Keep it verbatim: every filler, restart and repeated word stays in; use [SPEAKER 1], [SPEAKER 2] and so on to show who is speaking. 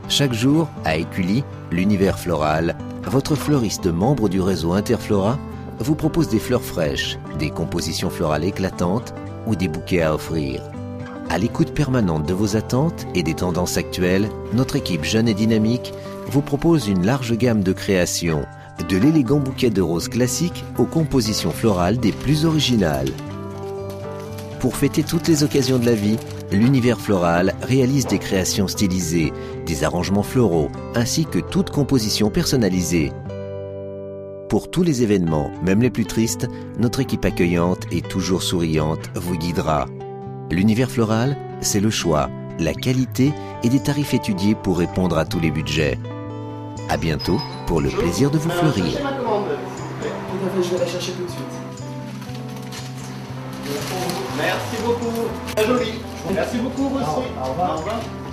[SPEAKER 1] Chaque jour, à Écully, l'univers floral, votre fleuriste membre du réseau Interflora vous propose des fleurs fraîches, des compositions florales éclatantes ou des bouquets à offrir. À l'écoute permanente de vos attentes et des tendances actuelles, notre équipe jeune et dynamique vous propose une large gamme de créations, de l'élégant bouquet de roses classiques aux compositions florales des plus originales. Pour fêter toutes les occasions de la vie, l'univers floral réalise des créations stylisées, des arrangements floraux, ainsi que toute composition personnalisée. Pour tous les événements, même les plus tristes, notre équipe accueillante et toujours souriante vous guidera. L'univers floral, c'est le choix, la qualité et des tarifs étudiés pour répondre à tous les budgets. À bientôt pour le plaisir de vous fleurir.
[SPEAKER 2] Cherchez ma commande, s'il vous plaît. Tout à fait, je vais la chercher tout de suite. Merci beaucoup. Très joli. Merci beaucoup, vous aussi. Au revoir. Au revoir.